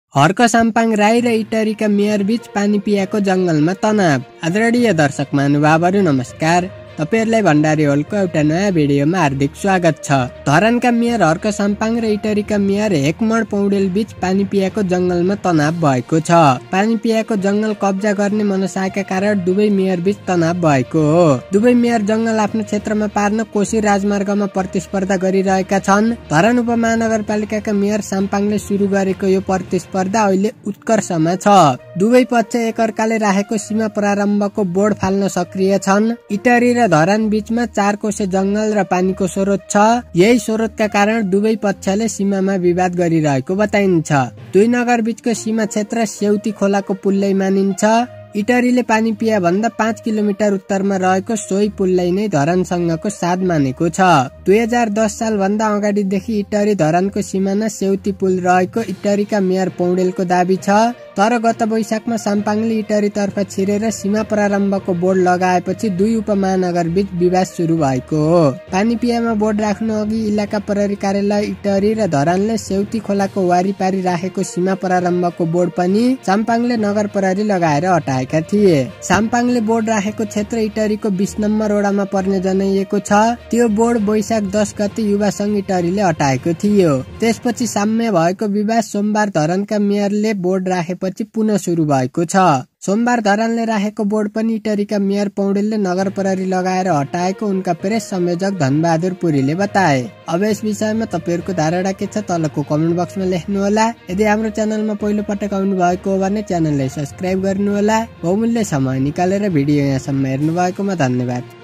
हर्क साम्पाङ राई र इटरीका मेयर बीच पानी पियाको जंगलमा तनाव। आदरणीय दर्शक महानुभावहरू नमस्कार। तपाईहरुलाई भण्डारी होलको एउटा नयाँ भिडियोमा हार्दिक स्वागत छ। धरानका मेयर हर्क साम्पाङ र इटरीका मेयर हेकमण पौडेल बीच पानी पियाको जंगलमा तनाव भएको छ। पानी पियाको जंगल कब्जा गर्ने मनसायका कारण दुवै मेयर बीच तनाव भएको हो। दुवै मेयर जंगल आफ्नो क्षेत्रमा पार्न कोशी राजमार्गमा प्रतिस्पर्धा गरिरहेका छन्। धरान उपमहानगरपालिकाका मेयर साम्पाङले सुरु गरेको यो प्रतिस्पर्धा अहिले उत्कर्षमा छ। दुवै पक्ष एकअर्काले राखेको सीमा प्रारम्भको बोर्ड फाल्न सक्रिय छन्। इटरी र धरान बीचमा 4 कोसे जंगल र पानीको स्रोत छ। यही स्रोतका कारण दुवै पक्षले सीमामा विवाद गरिरहेको बताइन्छ। दुई नगर बीचको सीमा क्षेत्र सेउती खोलाको पुललाई मानिन्छ। इटरीले पानी पिया भन्दा 5 किलोमिटर उत्तरमा रहेको सोही पुललाई नै धरानसँगको साध मानेको छ। 2010 साल भन्दा अगाडिदेखि इटरी धरानको सीमाना सेउती पुल रहेको इटरीका मेयर पौडेलको दाबी छ। तर गत वैशाखमा साम्पाङले इटरी तर्फ छिरेर सीमा प्रारम्भको बोर्ड लगाएपछि दुई उपमहानगर बीच विवाद सुरु भएको हो। पानी पियामा बोर्ड राख्नु अघि इलाका प्रहरी कार्यालय इटरी र धरानले सेउती खोलाको वारिपारी राखेको सीमा प्रारम्भको बोर्ड पनि साम्पाङले नगर प्रहरी लगाएर हटाएका थिए। साम्पाङले बोर्ड राखेको क्षेत्र इटरीको 20 नम्बर वडामा पर्ने जनाइएको छ। त्यो बोर्ड वैशाख 10 गते युवा संघ इटरीले हटाएको थियो। त्यसपछि साम्य भएको विवाद सोमबार धरानका मेयरले बोर्ड राखेपछि पुनः सुरु भएको छ। सोमबार धरानले राखेको बोर्ड पनि इटरीका मेयर पौडेलले नगर प्रहरी लगाएर हटाएको उनका प्रेस संयोजक धनबहादुर पुरीले बताए। अब यस विषयमा तपाईहरुको धारणा के छ तलको कमेन्ट बक्समा लेख्नुहोला। यदि हाम्रो च्यानलमा पहिलो पटक आउनु भएको हो भने च्यानललाई सब्स्क्राइब गर्नुहोला। बहुमूल्य समय निकालेर भिडियो यहाँसम्म हेर्नु भएकोमा धन्यवाद।